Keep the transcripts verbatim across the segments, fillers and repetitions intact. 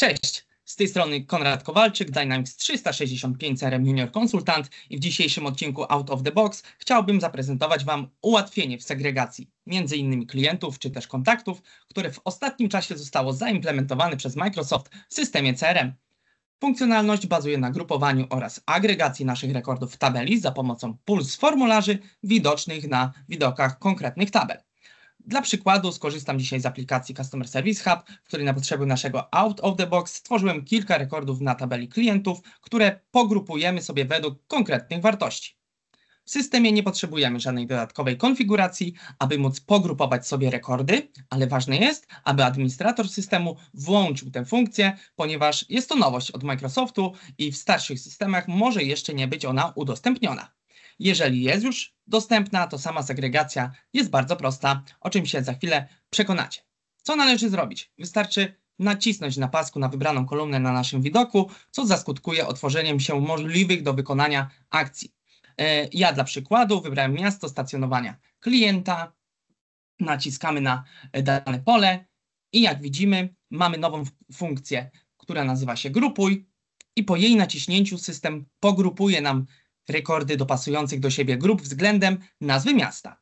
Cześć, z tej strony Konrad Kowalczyk, Dynamics trzysta sześćdziesiąt pięć C R M Junior Konsultant i w dzisiejszym odcinku Out of the Box chciałbym zaprezentować Wam ułatwienie w segregacji między innymi klientów czy też kontaktów, które w ostatnim czasie zostało zaimplementowane przez Microsoft w systemie C R M. Funkcjonalność bazuje na grupowaniu oraz agregacji naszych rekordów w tabeli za pomocą pól z formularzy widocznych na widokach konkretnych tabel. Dla przykładu skorzystam dzisiaj z aplikacji Customer Service Hub, w której na potrzeby naszego Out of the Box stworzyłem kilka rekordów na tabeli klientów, które pogrupujemy sobie według konkretnych wartości. W systemie nie potrzebujemy żadnej dodatkowej konfiguracji, aby móc pogrupować sobie rekordy, ale ważne jest, aby administrator systemu włączył tę funkcję, ponieważ jest to nowość od Microsoftu i w starszych systemach może jeszcze nie być ona udostępniona. Jeżeli jest już dostępna, to sama segregacja jest bardzo prosta, o czym się za chwilę przekonacie. Co należy zrobić? Wystarczy nacisnąć na pasku na wybraną kolumnę na naszym widoku, co zaskutkuje otworzeniem się możliwych do wykonania akcji. Ja dla przykładu wybrałem miasto stacjonowania klienta, naciskamy na dane pole i jak widzimy mamy nową funkcję, która nazywa się grupuj i po jej naciśnięciu system pogrupuje nam rekordy dopasujących do siebie grup względem nazwy miasta.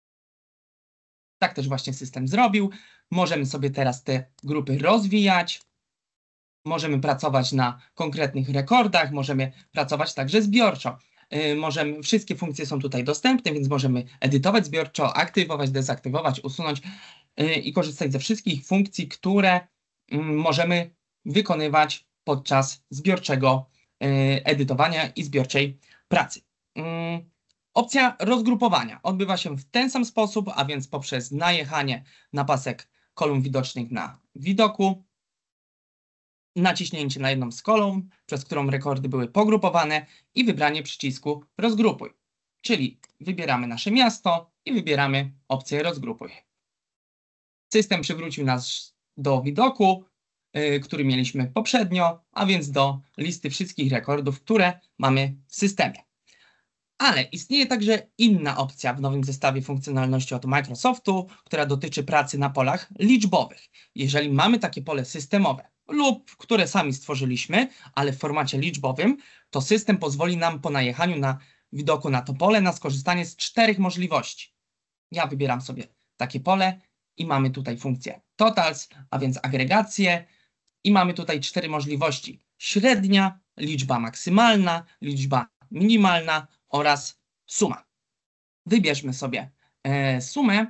Tak też właśnie system zrobił. Możemy sobie teraz te grupy rozwijać. Możemy pracować na konkretnych rekordach, możemy pracować także zbiorczo. Yy, możemy, wszystkie funkcje są tutaj dostępne, więc możemy edytować zbiorczo, aktywować, dezaktywować, usunąć yy, i korzystać ze wszystkich funkcji, które yy, możemy wykonywać podczas zbiorczego yy, edytowania i zbiorczej pracy. Hmm. Opcja rozgrupowania odbywa się w ten sam sposób, a więc poprzez najechanie na pasek kolumn widocznych na widoku, naciśnięcie na jedną z kolumn, przez którą rekordy były pogrupowane i wybranie przycisku rozgrupuj. Czyli wybieramy nasze miasto i wybieramy opcję rozgrupuj. System przywrócił nas do widoku, yy, który mieliśmy poprzednio, a więc do listy wszystkich rekordów, które mamy w systemie. Ale istnieje także inna opcja w nowym zestawie funkcjonalności od Microsoftu, która dotyczy pracy na polach liczbowych. Jeżeli mamy takie pole systemowe lub które sami stworzyliśmy, ale w formacie liczbowym, to system pozwoli nam po najechaniu na widoku na to pole na skorzystanie z czterech możliwości. Ja wybieram sobie takie pole i mamy tutaj funkcję totals, a więc agregację i mamy tutaj cztery możliwości. Średnia, liczba maksymalna, liczba minimalna oraz suma. Wybierzmy sobie e, sumę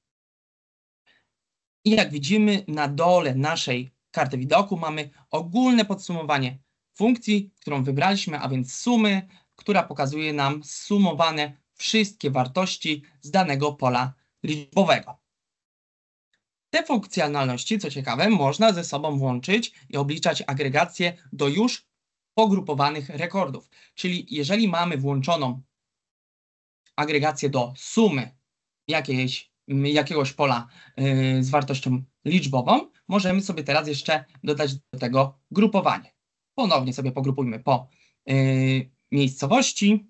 i jak widzimy na dole naszej karty widoku mamy ogólne podsumowanie funkcji, którą wybraliśmy, a więc sumy, która pokazuje nam zsumowane wszystkie wartości z danego pola liczbowego. Te funkcjonalności, co ciekawe, można ze sobą włączyć i obliczać agregację do już pogrupowanych rekordów. Czyli jeżeli mamy włączoną agregację do sumy jakiejś, jakiegoś pola yy, z wartością liczbową, możemy sobie teraz jeszcze dodać do tego grupowanie. Ponownie sobie pogrupujmy po yy, miejscowości.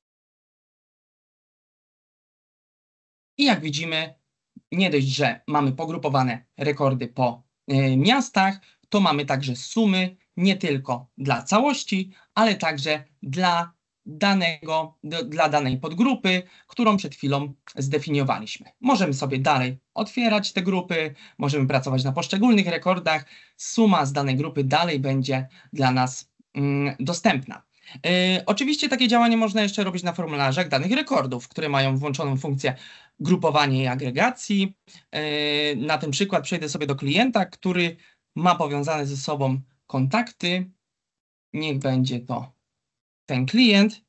I jak widzimy, nie dość, że mamy pogrupowane rekordy po yy, miastach, to mamy także sumy nie tylko dla całości, ale także dla danego, dla danej podgrupy, którą przed chwilą zdefiniowaliśmy. Możemy sobie dalej otwierać te grupy, możemy pracować na poszczególnych rekordach. Suma z danej grupy dalej będzie dla nas mm, dostępna. Yy, oczywiście takie działanie można jeszcze robić na formularzach danych rekordów, które mają włączoną funkcję grupowania i agregacji. Yy, na ten przykład przejdę sobie do klienta, który ma powiązane ze sobą kontakty. Niech będzie to ten klient.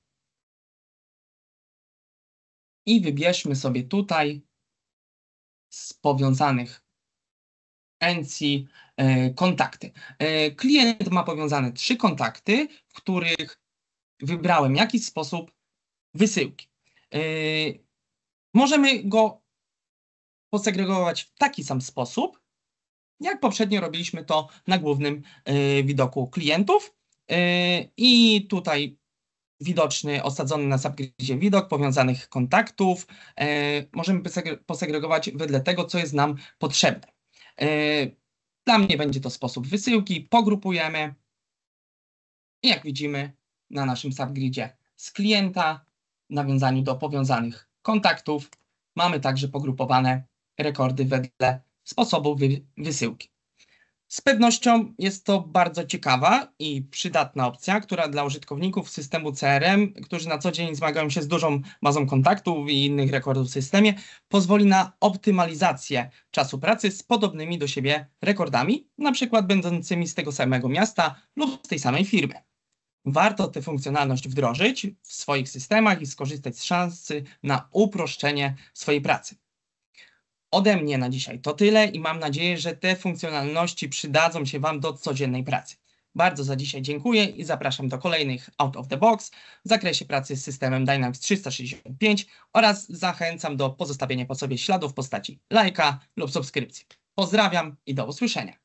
I wybierzmy sobie tutaj z powiązanych N C e, kontakty. E, klient ma powiązane trzy kontakty, w których wybrałem jakiś sposób wysyłki. E, możemy go posegregować w taki sam sposób, jak poprzednio robiliśmy to na głównym y, widoku klientów. Y, I tutaj widoczny, osadzony na subgridzie widok powiązanych kontaktów. Y, możemy posegregować wedle tego, co jest nam potrzebne. Y, Dla mnie będzie to sposób wysyłki. Pogrupujemy i jak widzimy na naszym subgridzie z klienta, w nawiązaniu do powiązanych kontaktów, mamy także pogrupowane rekordy wedle sposobu wy wysyłki. Z pewnością jest to bardzo ciekawa i przydatna opcja, która dla użytkowników systemu C R M, którzy na co dzień zmagają się z dużą bazą kontaktów i innych rekordów w systemie, pozwoli na optymalizację czasu pracy z podobnymi do siebie rekordami, na przykład będącymi z tego samego miasta lub z tej samej firmy. Warto tę funkcjonalność wdrożyć w swoich systemach i skorzystać z szansy na uproszczenie swojej pracy. Ode mnie na dzisiaj to tyle i mam nadzieję, że te funkcjonalności przydadzą się Wam do codziennej pracy. Bardzo za dzisiaj dziękuję i zapraszam do kolejnych Out of the Box w zakresie pracy z systemem Dynamics trzysta sześćdziesiąt pięć oraz zachęcam do pozostawienia po sobie śladów w postaci lajka lub subskrypcji. Pozdrawiam i do usłyszenia.